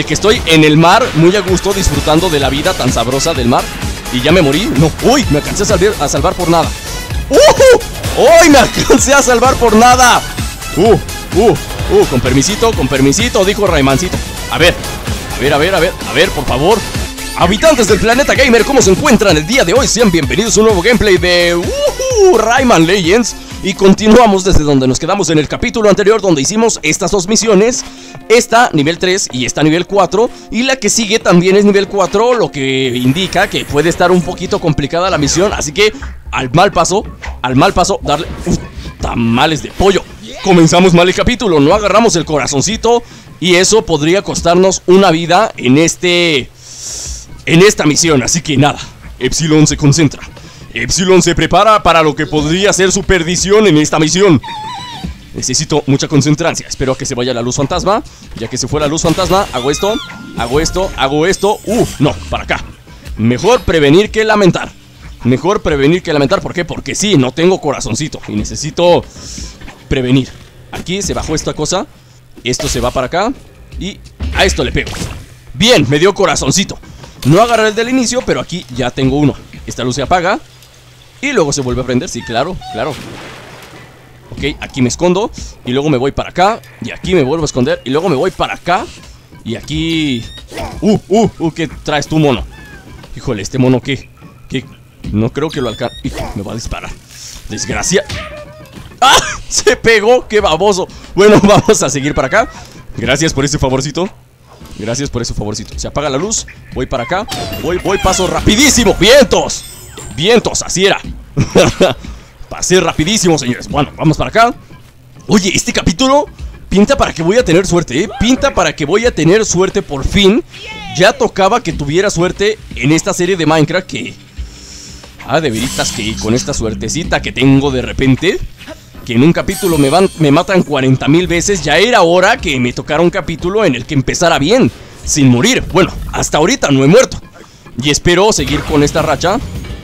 De que estoy en el mar, muy a gusto, disfrutando de la vida tan sabrosa del mar. Y ya me morí. No, uy, me alcancé a salvar por nada. ¡Uy! Me alcancé a salvar por nada. Con permisito, dijo Raymancito. A ver, por favor. Habitantes del planeta gamer, ¿cómo se encuentran el día de hoy? Sean bienvenidos a un nuevo gameplay de Rayman Legends. Y continuamos desde donde nos quedamos en el capítulo anterior, donde hicimos estas dos misiones. Esta nivel 3 y esta nivel 4. Y la que sigue también es nivel 4, lo que indica que puede estar un poquito complicada la misión. Así que al mal paso, darle tamales de pollo. Comenzamos mal el capítulo, no agarramos el corazoncito. Y eso podría costarnos una vida en esta misión. Así que nada, Epsilon se concentra. Epsilon se prepara para lo que podría ser su perdición en esta misión. Necesito mucha concentración. Espero a que se vaya la luz fantasma. Ya que se fue la luz fantasma, hago esto. No, para acá. Mejor prevenir que lamentar. ¿Por qué? Porque sí, no tengo corazoncito y necesito prevenir. Aquí se bajó esta cosa. Esto se va para acá y a esto le pego. Bien, me dio corazoncito. No agarré el del inicio, pero aquí ya tengo uno. Esta luz se apaga y luego se vuelve a prender, sí, claro. Ok, aquí me escondo y luego me voy para acá. Y aquí me vuelvo a esconder y luego me voy para acá. Y aquí... ¿qué traes tú, mono? Híjole, este mono, ¿qué? No creo que lo alcance. Hijo, me va a disparar. Desgracia. ¡Ah! Se pegó, qué baboso. Bueno, vamos a seguir para acá. Gracias por ese favorcito. Se apaga la luz. Voy para acá. Voy, paso rapidísimo. Vientos, así era. Pasé rapidísimo, señores. Bueno, vamos para acá. Oye, este capítulo pinta para que voy a tener suerte, Pinta para que voy a tener suerte por fin. Ya tocaba que tuviera suerte en esta serie de Minecraft que... de veritas que con esta suertecita que tengo de repente, que en un capítulo me matan 40,000 veces. Ya era hora que me tocara un capítulo en el que empezara bien, sin morir. Bueno, hasta ahorita no he muerto. Y espero seguir con esta racha.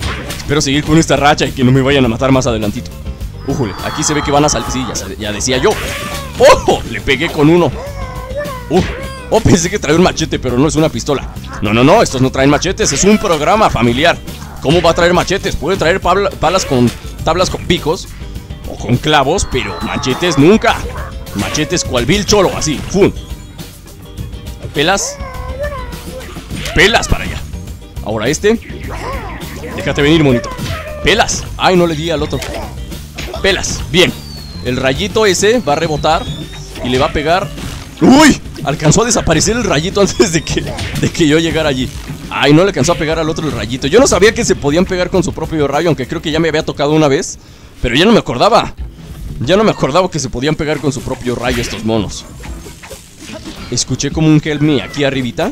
Y que no me vayan a matar más adelantito. Újole, aquí se ve que van a salir. Sí, ya decía yo. ¡Ojo! Le pegué con uno. Pensé que traía un machete, pero no es una pistola. No, estos no traen machetes, es un programa familiar. ¿Cómo va a traer machetes? Puede traer tablas con picos o con clavos, pero machetes nunca. Machetes cual vil cholo, así, ¡fum! Pelas para allá. Ahora este. Déjate venir, monito. Pelas. Ay, no le di al otro. Pelas, bien. El rayito ese va a rebotar y le va a pegar. ¡Uy! Alcanzó a desaparecer el rayito antes de que yo llegara allí. Ay, no le alcanzó a pegar al otro el rayito. Yo no sabía que se podían pegar con su propio rayo, aunque creo que ya me había tocado una vez. Pero ya no me acordaba. Que se podían pegar con su propio rayo estos monos. Escuché como un help me aquí arribita.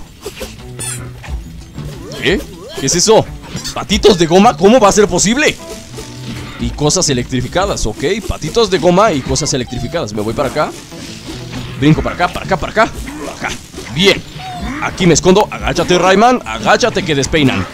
¿Qué es eso? ¿Patitos de goma? ¿Cómo va a ser posible? Y cosas electrificadas, ok. Patitos de goma y cosas electrificadas. Me voy para acá. Brinco para acá. Bien. Aquí me escondo. Agáchate, Rayman. Agáchate que despeinan.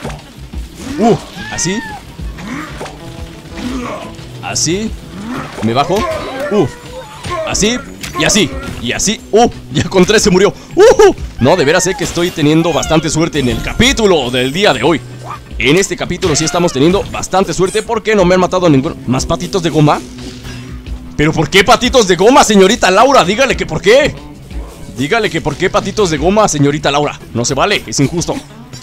Así. Me bajo. Así. Y así. Ya con 3 se murió. No, de veras sé que estoy teniendo bastante suerte en el capítulo del día de hoy. En este capítulo sí estamos teniendo bastante suerte porque no me han matado a ninguno. ¿Más patitos de goma? ¿Pero por qué patitos de goma, señorita Laura? Dígale que por qué. Patitos de goma, señorita Laura. No se vale, es injusto.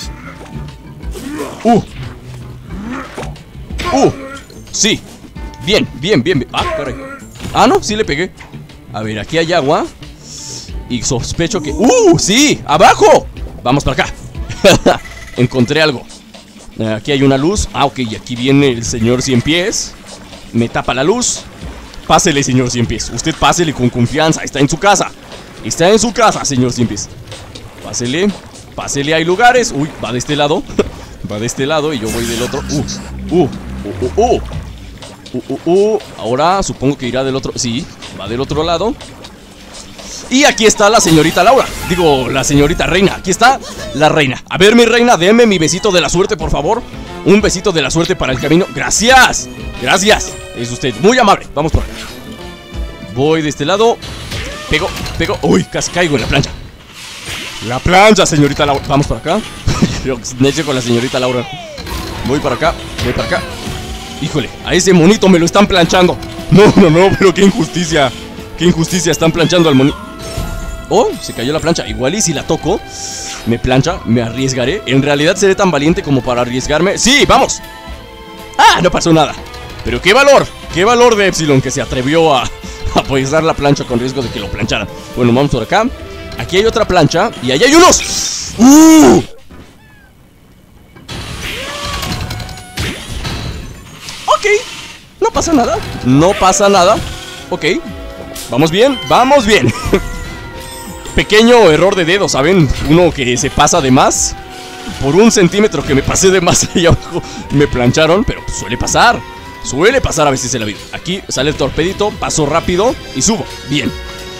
Sí. Bien. Caray. No, sí le pegué. A ver, aquí hay agua. Y sospecho que... ¡sí! ¡Abajo! Vamos para acá. Encontré algo. Aquí hay una luz. Ok, y aquí viene el señor 100 pies. Me tapa la luz. Pásele, señor 100 pies. Usted pásele con confianza. Está en su casa, señor 100 pies. Pásele, hay lugares. Uy, va de este lado. Y yo voy del otro. Ahora supongo que irá del otro. Sí, va del otro lado. Y aquí está la señorita Laura. Digo, la señorita reina. Aquí está la reina. A ver, mi reina, déme mi besito de la suerte, por favor. Un besito de la suerte para el camino. ¡Gracias! Es usted muy amable. Vamos por acá. Voy de este lado. Pego. Uy, casi caigo en la plancha. La plancha, señorita Laura. Vamos para acá. Neche con la señorita Laura. Voy para acá, voy para acá. Híjole, a ese monito me lo están planchando. No, pero qué injusticia. Qué injusticia, están planchando al monito. Oh, se cayó la plancha. Igual y si la toco, me plancha, me arriesgaré. En realidad seré tan valiente como para arriesgarme. ¡Sí, vamos! ¡Ah, no pasó nada! Pero qué valor de Epsilon, que se atrevió a apoyar la plancha con riesgo de que lo plancharan. Bueno, vamos por acá. Aquí hay otra plancha y allá hay unos. Ok, no pasa nada. No pasa nada. Ok, vamos bien, vamos bien. Pequeño error de dedo, ¿saben? Uno que se pasa de más. Por 1 centímetro que me pasé de más ahí abajo, me plancharon, pero pues suele pasar. Suele pasar a veces en la vida. Aquí sale el torpedito, paso rápido y subo. Bien.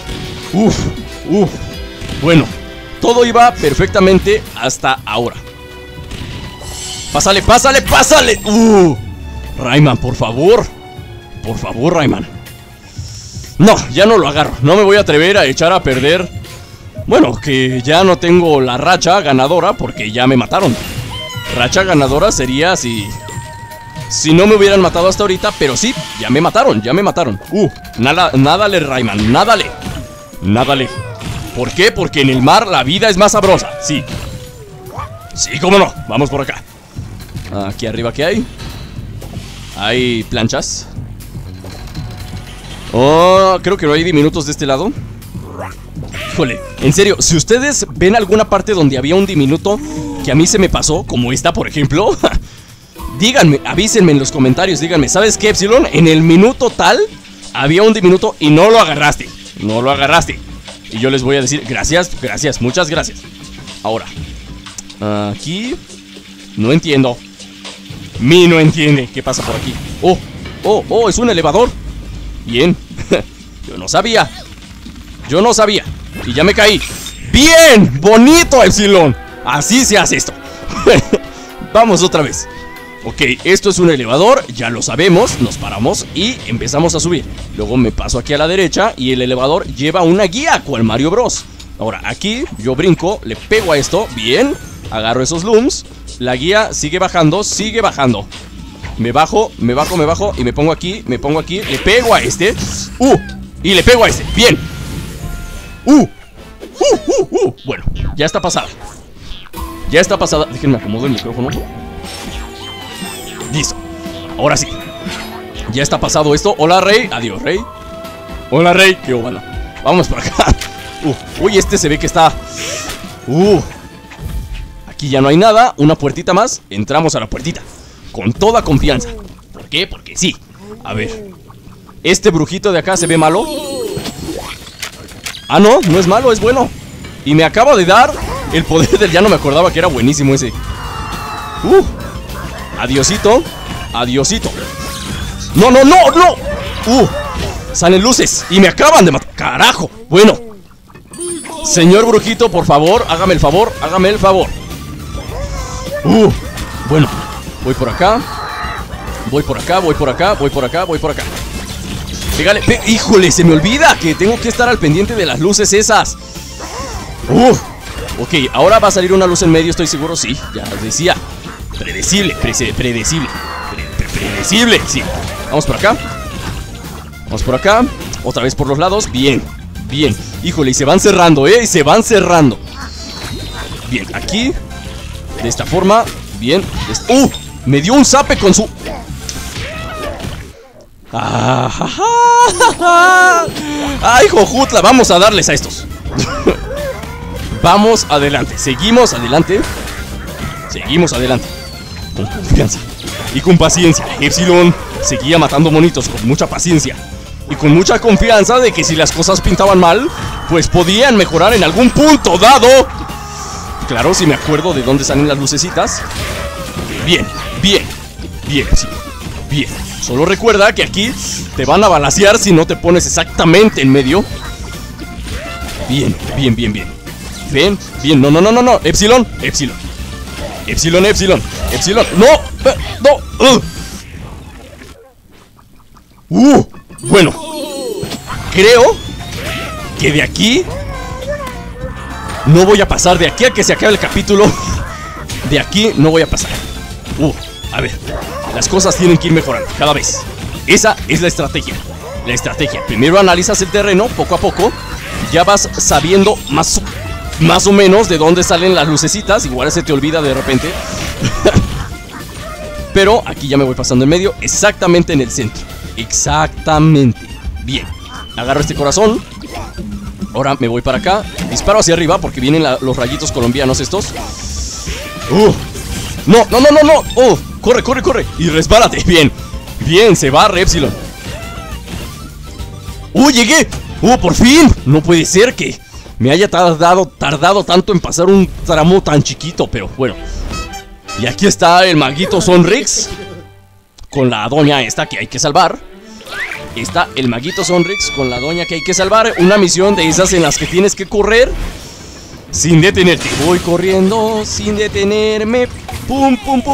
Bueno, todo iba perfectamente hasta ahora. Pásale, pásale, pásale. Rayman, por favor. Por favor, Rayman. No, ya no lo agarro. No me voy a atrever a echar a perder. Bueno, que ya no tengo la racha ganadora porque ya me mataron. Racha ganadora sería si no me hubieran matado hasta ahorita, pero sí, ya me mataron, ya me mataron. Nádale, Rayman, nádale. Nádale. ¿Por qué? Porque en el mar la vida es más sabrosa, sí. Sí, cómo no, vamos por acá. Aquí arriba, ¿qué hay? Hay planchas. Oh, creo que no hay diminutos de este lado. Híjole, en serio, si ustedes ven alguna parte donde había un diminuto que a mí se me pasó, como esta, por ejemplo, díganme, avísenme en los comentarios, díganme, ¿sabes qué, Epsilon? En el minuto tal había un diminuto y no lo agarraste. No lo agarraste. Y yo les voy a decir, gracias, gracias, muchas gracias. Ahora, aquí no entiendo. No entiende qué pasa por aquí. Es un elevador. Bien. Yo no sabía. Yo no sabía. Y ya me caí. ¡Bien! ¡Bonito, Epsilon! Así se hace esto. Vamos otra vez. Ok, esto es un elevador, ya lo sabemos. Nos paramos y empezamos a subir. Luego me paso aquí a la derecha y el elevador lleva una guía, cual Mario Bros. Ahora, aquí yo brinco, le pego a esto. Bien, agarro esos looms. La guía sigue bajando, sigue bajando. Me bajo y me pongo aquí, le pego a este. Y le pego a este, bien. Bueno, ya está pasada. Ya está pasada. Déjenme acomodo el micrófono. Listo, ahora sí. Ya está pasado esto. Hola, Rey, adiós, Rey. Hola, Rey, qué óvala. Vamos por acá. Uy, este se ve que está. Aquí ya no hay nada, una puertita más. Entramos a la puertita con toda confianza. ¿Por qué? Porque sí. A ver, este brujito de acá se ve malo. Ah, no, no es malo, es bueno. Y me acaba de dar el poder del... Ya no me acordaba que era buenísimo ese. Adiosito. Adiosito. No, no, no, no. Salen luces y me acaban de matar. Carajo. Bueno, señor brujito, por favor, hágame el favor. Hágame el favor. Bueno, voy por acá. Voy por acá, voy por acá, voy por acá, voy por acá. Pégale, híjole, se me olvida que tengo que estar al pendiente de las luces esas. Ok, ahora va a salir una luz en medio, estoy seguro, sí, ya les decía. Predecible, predecible, sí. Vamos por acá. Vamos por acá. Otra vez por los lados, bien, bien. Híjole, y se van cerrando, y se van cerrando. Bien, aquí. De esta forma, bien. Me dio un zape con su... ¡Ay, jojutla! Vamos a darles a estos. Vamos adelante, seguimos adelante. Seguimos adelante. Con confianza y con paciencia. Epsilon seguía matando monitos con mucha paciencia y con mucha confianza de que si las cosas pintaban mal, pues podían mejorar en algún punto dado. Claro, si me acuerdo de dónde salen las lucecitas. Bien, bien, bien, sí, bien. Solo recuerda que aquí te van a balacear si no te pones exactamente en medio. Bien, bien, bien, bien. Bien, bien, no, no, no, no, no. Epsilon, Epsilon. Epsilon, Epsilon, Epsilon. No, no. Bueno, creo que de aquí No voy a pasar de aquí a que se acabe el capítulo. De aquí no voy a pasar. A ver, las cosas tienen que ir mejorando cada vez. Esa es la estrategia. La estrategia, primero analizas el terreno poco a poco. Ya vas sabiendo más o menos de dónde salen las lucecitas. Igual se te olvida de repente. Pero aquí ya me voy pasando en medio, exactamente en el centro. Exactamente. Bien, agarro este corazón. Ahora me voy para acá. Disparo hacia arriba porque vienen los rayitos colombianos estos. No. Corre. Y resbálate. Bien, se va Epsilon. Llegué. Por fin. No puede ser que me haya tardado tanto en pasar un tramo tan chiquito. Pero bueno. Y aquí está el maguito Sonrix con la doña esta que hay que salvar. Está el maguito Sonrix con la doña que hay que salvar. Una misión de esas en las que tienes que correr sin detenerte. Voy corriendo sin detenerme. Pum.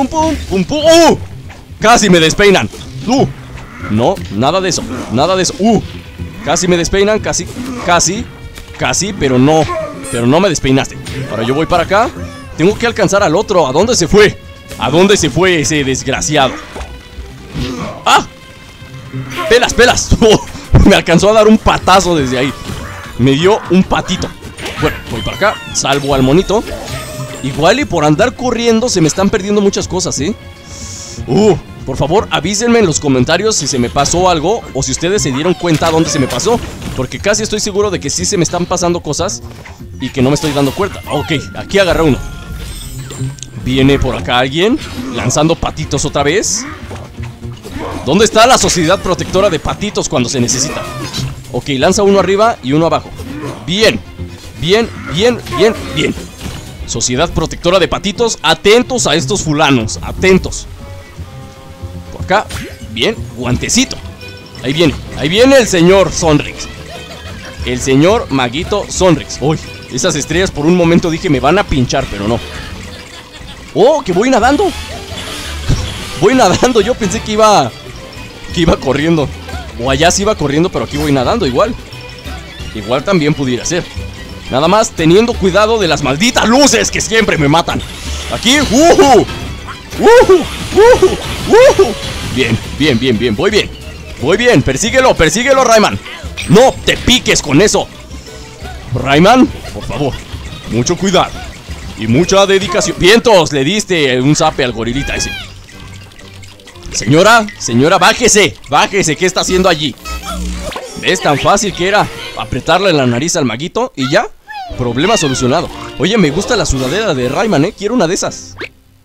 Casi me despeinan. No, nada de eso. Casi me despeinan, casi, pero no me despeinaste. Ahora yo voy para acá. Tengo que alcanzar al otro. ¿A dónde se fue? ¿A dónde se fue ese desgraciado? ¡Ah! ¡Pelas! Me alcanzó a dar un patazo desde ahí. Me dio un patito. Bueno, voy para acá. Salvo al monito. Igual y por andar corriendo se me están perdiendo muchas cosas, ¿eh? Por favor, avísenme en los comentarios si se me pasó algo o si ustedes se dieron cuenta dónde se me pasó. Porque casi estoy seguro de que sí se me están pasando cosas y que no me estoy dando cuenta. Ok, aquí agarré uno. Viene por acá alguien lanzando patitos otra vez. ¿Dónde está la sociedad protectora de patitos cuando se necesita? Ok, lanza uno arriba y uno abajo. Bien. Sociedad protectora de patitos, atentos a estos fulanos. Atentos. Por acá, bien, guantecito. Ahí viene el señor Sonrix. El señor maguito Sonrix. Uy, esas estrellas por un momento dije me van a pinchar, pero no. Que voy nadando. Yo pensé que iba corriendo. O allá sí iba corriendo, pero aquí voy nadando igual. Igual también pudiera ser. Nada más teniendo cuidado de las malditas luces que siempre me matan. Aquí, Bien, voy bien, persíguelo, Rayman. No te piques con eso, Rayman, por favor. Mucho cuidado y mucha dedicación. Vientos, le diste un zape al gorilita ese. Señora, bájese, ¿qué está haciendo allí? ¿Ves tan fácil que era apretarle la nariz al maguito y ya? Problema solucionado. Oye, me gusta la sudadera de Rayman, quiero una de esas.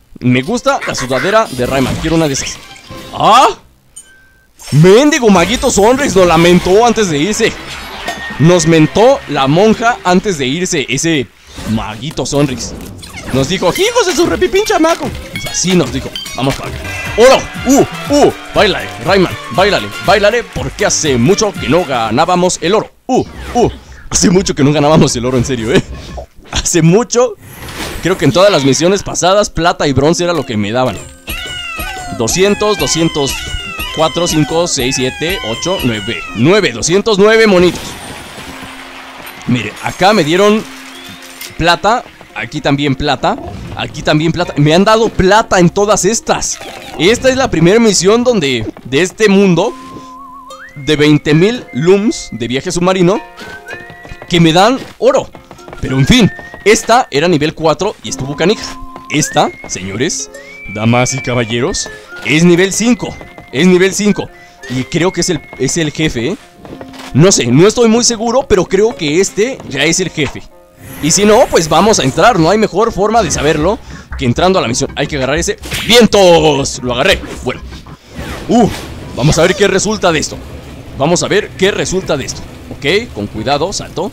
¡Ah! Mendigo maguito Sonrix nos lamentó antes de irse. Nos mentó la monja antes de irse. Ese maguito Sonrix nos dijo, hijos de su repipín chamaco. Pues así nos dijo. Vamos para acá. ¡Oro! Báilale, Rayman, báilale, porque hace mucho que no ganábamos el oro. Hace mucho que no ganábamos el oro, en serio, Hace mucho. Creo que en todas las misiones pasadas plata y bronce era lo que me daban. 200, 4, 5, 6, 7, 8, 9 209 monitos. Mire, acá me dieron plata. Aquí también plata. Me han dado plata en todas estas. Esta es la primera misión de este mundo de 20.000 lums de viaje submarino que me dan oro. Pero en fin, esta era nivel 4 y estuvo canija. Esta, señores, damas y caballeros, es nivel 5. Y creo que es el jefe, No sé, no estoy muy seguro, pero creo que este ya es el jefe. Y si no, pues vamos a entrar. No hay mejor forma de saberlo que entrando a la misión. Hay que agarrar ese. ¡Vientos! Lo agarré. Bueno. Vamos a ver qué resulta de esto. Ok, con cuidado. Salto.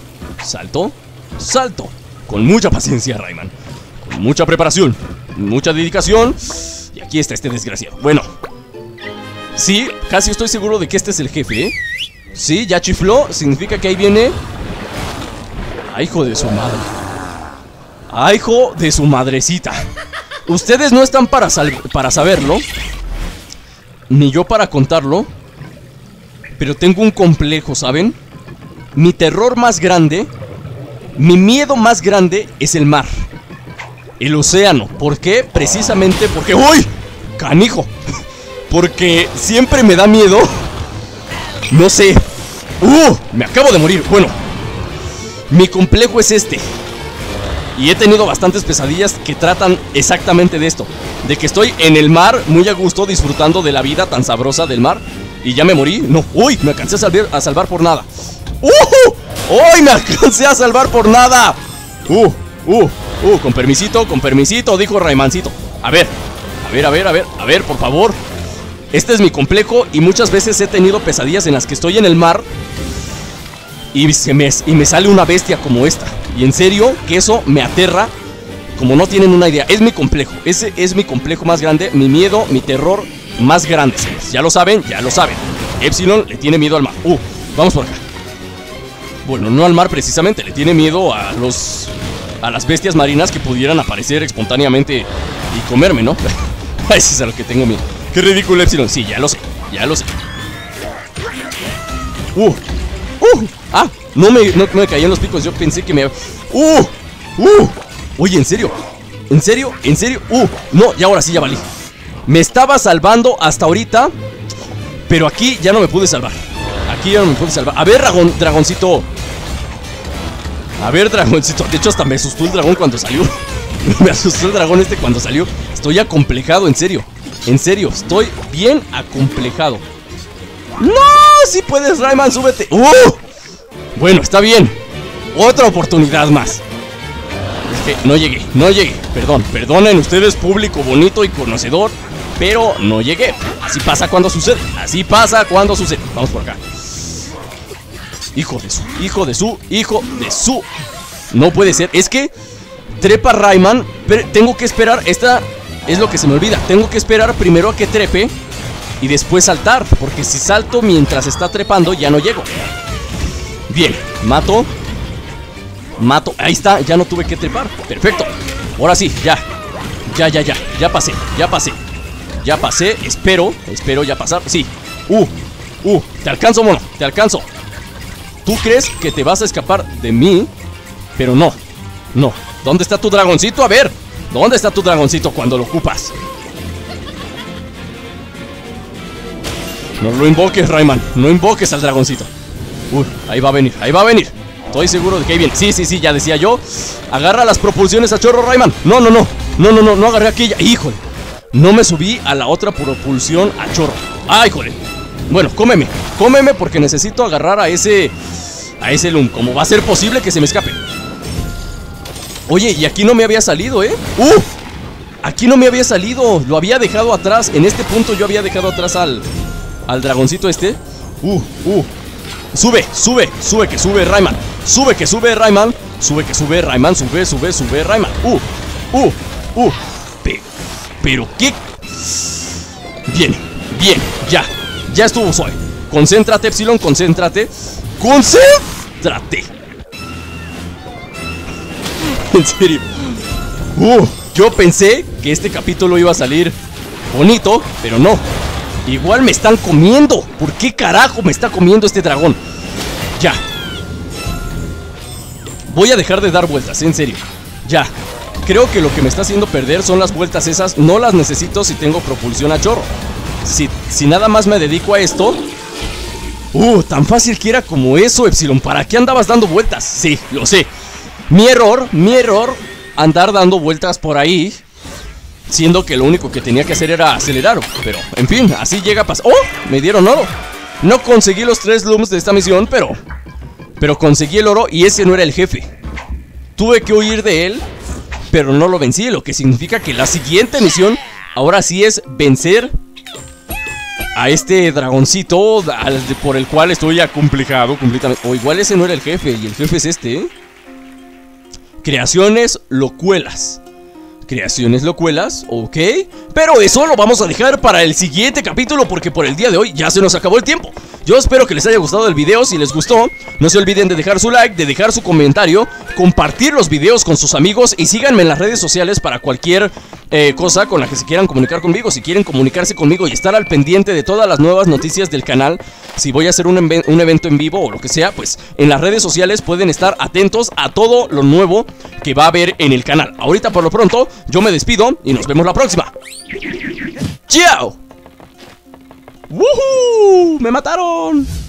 Con mucha paciencia, Rayman. Con mucha preparación. Mucha dedicación. Y aquí está este desgraciado. Bueno. Sí, casi estoy seguro de que este es el jefe, Sí, ya chifló. Significa que ahí viene. ¡Ay, hijo de su madre! ¡Ay, hijo de su madrecita! Ustedes no están para saberlo, ni yo para contarlo, pero tengo un complejo, ¿saben? Mi terror más grande Mi miedo más grande es el mar, el océano. ¿Por qué? Precisamente porque... ¡Uy! ¡Canijo! Porque siempre me da miedo. No sé. Me acabo de morir. Bueno, mi complejo es este. Y he tenido bastantes pesadillas que tratan exactamente de esto. De que estoy en el mar, muy a gusto, disfrutando de la vida tan sabrosa del mar. Y ya me morí. No. ¡Uy! Me alcancé a salvar por nada. ¡Uy! Me alcancé a salvar por nada. Con permisito, dijo Raymancito. A ver, por favor. Este es mi complejo y muchas veces he tenido pesadillas en las que estoy en el mar y me sale una bestia como esta. Y en serio, que eso me aterra como no tienen una idea. Es mi complejo, ese es mi complejo más grande, mi miedo, mi terror más grande, señores. Ya lo saben. Epsilon le tiene miedo al mar. Vamos por acá. Bueno, no al mar precisamente, le tiene miedo a las bestias marinas que pudieran aparecer espontáneamente y comerme, ¿no? Eso es a lo que tengo miedo. Qué ridículo, Epsilon. Sí, ya lo sé. No me caí en los picos. Yo pensé que me... Oye, ¿en serio? No, y ahora sí ya valí. Me estaba salvando hasta ahorita, pero aquí ya no me pude salvar. A ver, dragoncito. De hecho, hasta me asustó el dragón cuando salió. Me asustó el dragón cuando salió. Estoy acomplejado, en serio, estoy bien acomplejado. ¡No! Si puedes, Rayman, súbete. Bueno, está bien. Otra oportunidad más. Es que no llegué. Perdonen ustedes, público bonito y conocedor, pero no llegué. Así pasa cuando sucede. Vamos por acá. Hijo de su. No puede ser. Es que trepa Rayman, pero tengo que esperar. Esta es lo que se me olvida. Tengo que esperar primero a que trepe y después saltar, porque si salto mientras está trepando ya no llego. Bien, mato. Ahí está, ya no tuve que trepar. Perfecto. Ahora sí, ya pasé. Espero ya pasar. Sí. Te alcanzo, mono, te alcanzo. Tú crees que te vas a escapar de mí, pero no. ¿Dónde está tu dragoncito? A ver, ¿dónde está tu dragoncito cuando lo ocupas? No lo invoques, Rayman. No invoques al dragoncito. Ahí va a venir. Estoy seguro de que ahí viene. Sí, ya decía yo. Agarra las propulsiones a chorro, Rayman. No agarré aquella. Híjole. No me subí a la otra propulsión a chorro. Híjole. Bueno, cómeme porque necesito agarrar a ese Loom. ¿Cómo va a ser posible que se me escape? Oye, y aquí no me había salido, aquí no me había salido. Lo había dejado atrás. En este punto yo había dejado atrás al dragoncito este. Sube, que sube Rayman. Sube, Rayman. Sube, Rayman. Pero qué. Bien, ya estuvo suave. Concéntrate, Epsilon, concéntrate. En serio. Yo pensé que este capítulo iba a salir bonito, pero no. Igual me están comiendo. ¿Por qué carajo me está comiendo este dragón? Ya. Voy a dejar de dar vueltas, en serio. Ya. Creo que lo que me está haciendo perder son las vueltas esas. No las necesito si tengo propulsión a chorro. Si nada más me dedico a esto. Tan fácil que era como eso, Epsilon. ¿Para qué andabas dando vueltas? Sí, lo sé. Mi error. Andar dando vueltas por ahí, siendo que lo único que tenía que hacer era acelerar. Pero, en fin, así llega a pasar. Me dieron oro. No conseguí los 3 looms de esta misión, pero conseguí el oro y ese no era el jefe. Tuve que huir de él, pero no lo vencí, lo que significa que la siguiente misión ahora sí es vencer a este dragoncito por el cual estoy acomplejado completamente. O igual ese no era el jefe, y el jefe es este, Creaciones Locuelas. Ok. Pero eso lo vamos a dejar para el siguiente capítulo, porque por el día de hoy ya se nos acabó el tiempo. Yo espero que les haya gustado el video. Si les gustó, no se olviden de dejar su like, de dejar su comentario, compartir los videos con sus amigos y síganme en las redes sociales para cualquier cosa con la que se quieran comunicar conmigo. Si quieren comunicarse conmigo y estar al pendiente de todas las nuevas noticias del canal, si voy a hacer un evento en vivo o lo que sea, pues en las redes sociales pueden estar atentos a todo lo nuevo que va a haber en el canal. Ahorita por lo pronto yo me despido y nos vemos la próxima. ¡Chao! ¡Woohoo! ¡Me mataron!